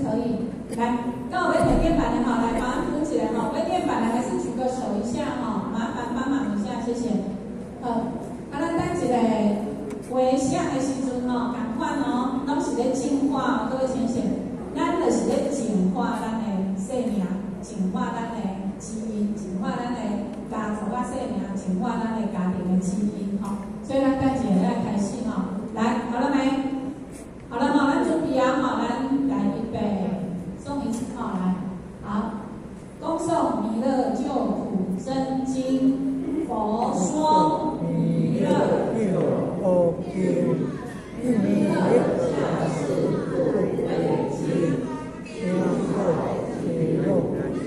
可以。来，那我们买面板的哈，来把它扶起来哈。买面板的还是举个手一下哈，麻烦帮忙一下，谢谢。咱等一个回想的时阵吼，同款哦，拢是咧净化各位先生，咱就是咧净化咱的生命，净化咱的基因，净化咱的家族啊生命，净化咱的家庭的基因吼。所以咱等一下来开始吼，来好了没？好了吼，咱准备啊吼，咱来预备诵一次吼，来，好，恭诵弥勒救苦真经，佛说弥勒救苦经，弥勒下世不为经，天后其肉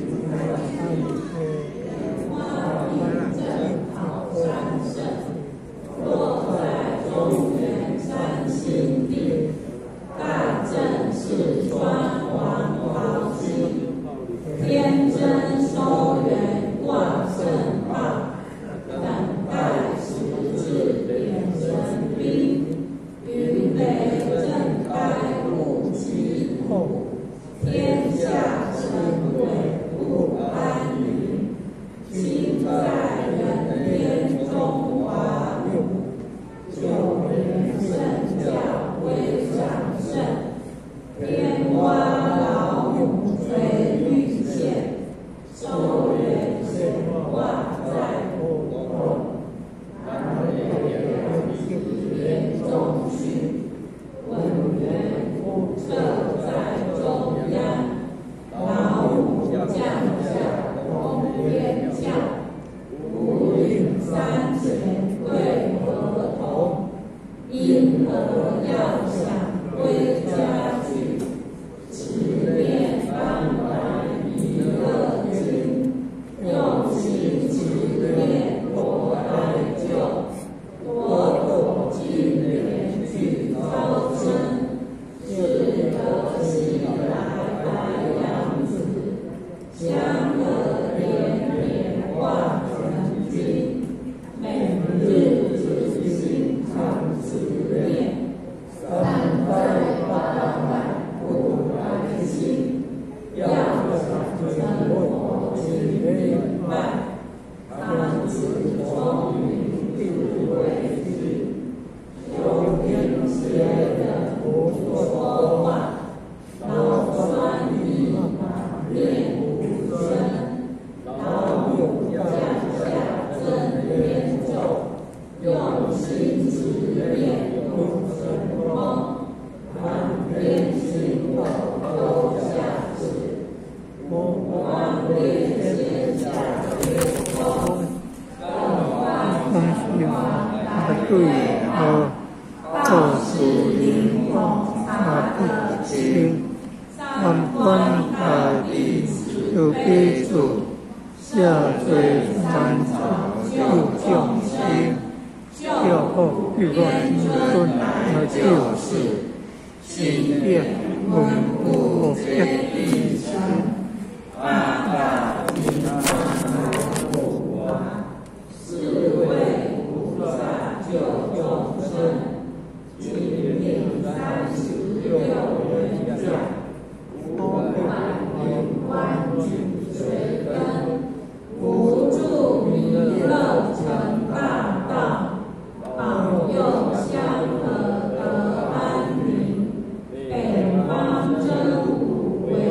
花名正好三圣，落在中原山心地。大正是川王豪兴，天真收元挂圣号，等待时至点神兵，云雷震开雾起后，天下神鬼不安宁，心在人天中华佑，救援圣教归上圣。天花老母垂玉线，收元显化在后头。南北严中训，文源复设在中央。老母降下通天教，无应三钱对合同。因何要想归家去？持念方来弥勒经，用心持念多哀救，多躲金莲去超生，是得西来白羊子，香得连绵化成金，每日执行常持念，三代八百不来心，要想成佛即明白，当知聪明智慧智，有听邪的不说话，老酸一马念无声，老母降下真天咒，用心持念不生梦，满天星斗都下世，光烈天下天空，更换对和做事灵光不清，万般大地有悲主，下垂三草救众生，教后欲望金尊而救世。心变文不变一生，八大金刚不亡，是为菩萨救众生。今命36人将，500名官军随跟，扶助弥勒成大道，保佑香河得安宁。北方真武为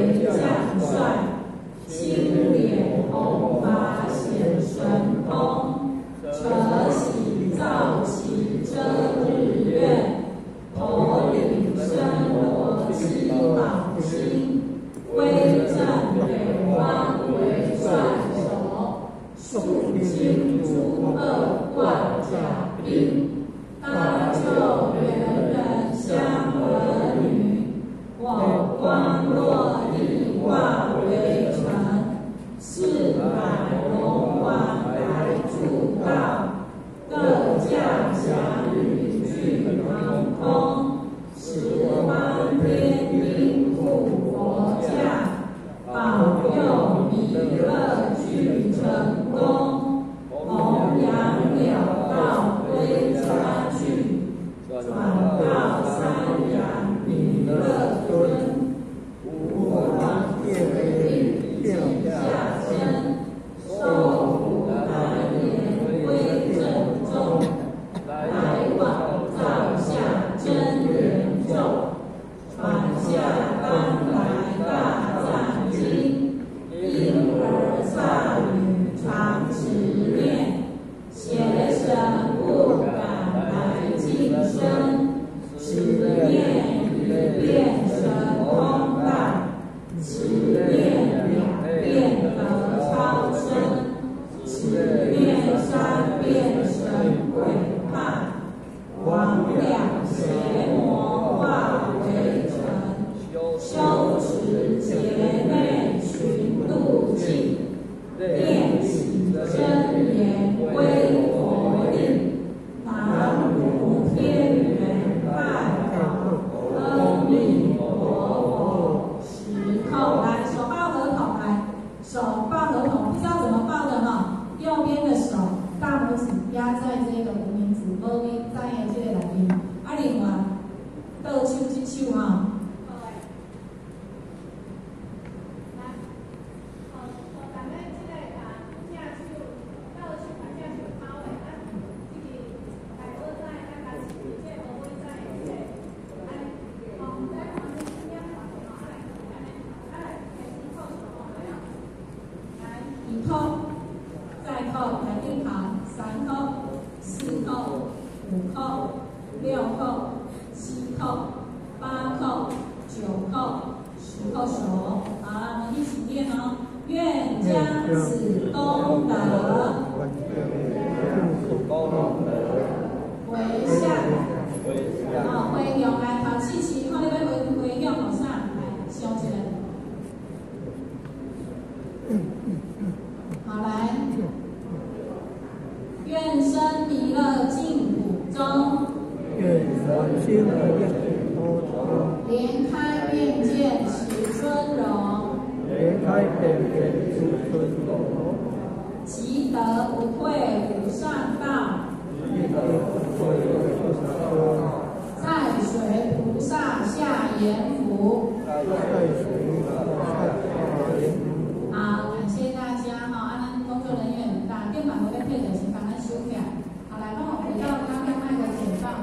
念起真言归佛令，南无天人拜报，阿弥陀佛。10叩，来手抱合同，来手抱合同，不知道怎么抱的哈？右边的手大拇指压在这个无名指，无名在的这个内面，啊，另外倒手一手哈。2叩，再叩，来定行，3叩、4叩、5叩、6叩、7叩、8叩、9叩、10叩手。好了，我们一起念哦。愿将此功德回向，回向来头试试，看你要回向好啥？来，想一下。好，来，愿生弥勒净土中， 愿生弥勒净土中， 莲开愿见持尊容， 莲开愿见持尊容， 即得不退无上道， 即得不退无上道， 在随菩萨下阎浮。 在随菩萨下阎浮。 好，感谢大家哈，咱工作人员打电话我要配合先帮咱收起来。好，来帮我回到刚刚那个简报。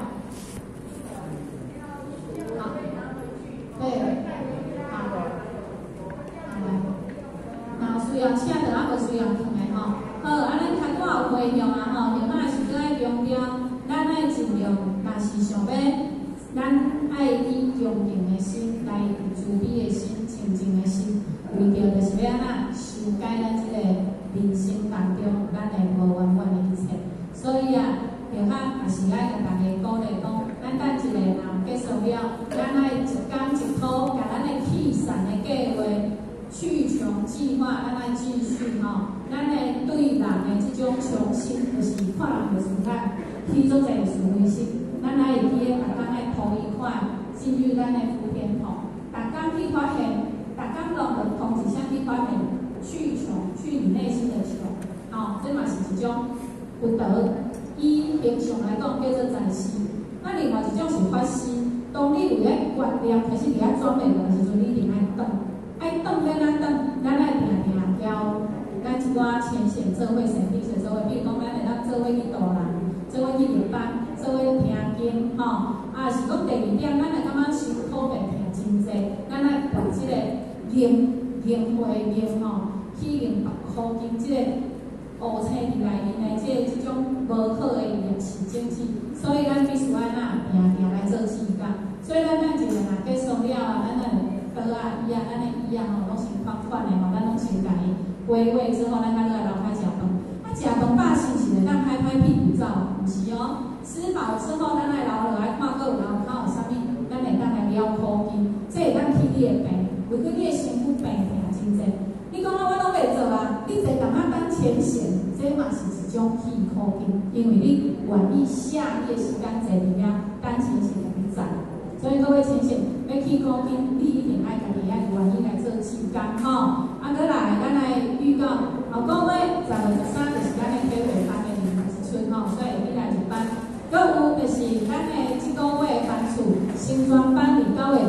好，对，好，好来，那需要请的啊，无需要放的吼。好，咱开多有回向啊吼，另外是搁爱强调，咱爱尽量，若是想要，咱爱以恭敬的心来慈悲的心、清净的心。为着就是要安怎修改咱即个人生当中咱的无圆满的一切，所以啊，就较也是爱甲大家鼓励讲，咱等一个若结束了，咱爱一工一土，甲咱的去善的计划、去穷计划，咱爱继续吼。咱的对人的即种重心，就是看人就是咱起做者思维心，咱爱会记个逐工爱头一块进入咱的福田土，逐工去发现。大家拢的同一项去发现去穷，去你内心的穷，这嘛是一种不得。以平常来讲叫做在心，那另外一种是发心。当你有咧观念开始伫遐转变的时阵，你一定爱转咧咱爱定定交咱一寡浅显社会、神秘社会，比如讲咱会当做伙去导览，做伙去入班，做伙听经，是讲第2点，咱会感觉辛苦袂听真济，咱爱把即个灵会去用科技即个乌青伫内面的即种无好的业是种子，所以咱必须安怎定来做时间。所以咱一个若结束了啊，咱的刀啊、椅啊、咱的椅啊拢是款款的咱拢先家己归位之后，咱才来楼下食饭。食饭饱是是会当拍屁股走，毋是哦。吃饱之后，咱来留落来看个有有啥物，咱会当来了科技，这会当去你的病。为着你的身躯病真济，你讲我拢袂做啊，你坐感觉等浅显，这嘛是一种气科技，因为你愿意下你的时间坐伫遐等浅显来去赚，所以各位浅显要去科技，你一定爱家己爱愿意来做时间吼。再来，咱来预告后个月10月13就是咱的体会班的21春吼，所以会起来入班。搁有就是咱的即个月班次新专班9月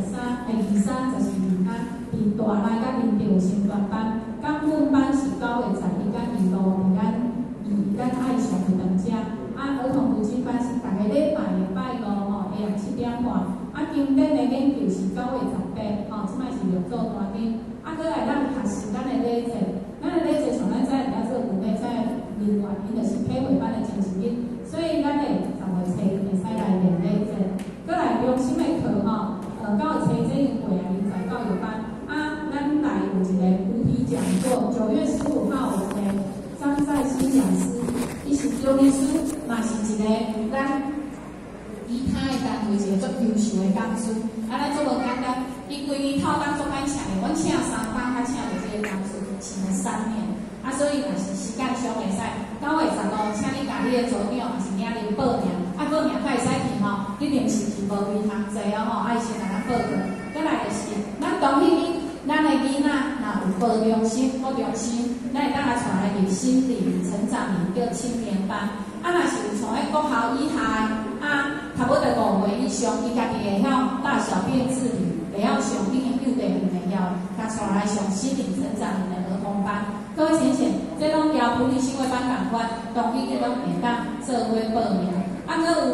14、13、23、14。伫大内甲林地有升专班，港文班是9月11甲2路伫咱爱上的当家。儿童读经班是逐个礼拜的拜5下午7点半。经典的研究是9月18，即摆是六做大经。搁来咱学习咱的礼节，咱的礼节像咱在了做有咧在人员，伊就是体会班的精神日，所以咱的10月初会使来练礼节。搁来中心的课9月初这一会人才教育班。咱来有一个菩提讲座，9月15号有一个张在新讲师，伊是中医师，嘛是一个咱其他的单位一个足优秀的讲师。咱做无简单，伊规年套当做歹请的，阮请3班，他请着这个讲师，请了3年。 啊，所以若是时间上袂使9月15，请你甲你的组长也是领领报名，啊报名才会使去吼，一定是去无面学济哦吼，爱先来咱报告。再来就是咱当迄咱的囡仔若有保重心、保重心，咱会当来带来入心理成长营叫青年班。啊，若是有从迄国校以下啊，差不多5岁以上，伊家己会晓大小便自理，会晓上幼稚园会晓，甲带来上心理成长营的儿童班。各位浅浅，这拢交普利新会班共款，同意的拢会当做伙报名。啊，搁有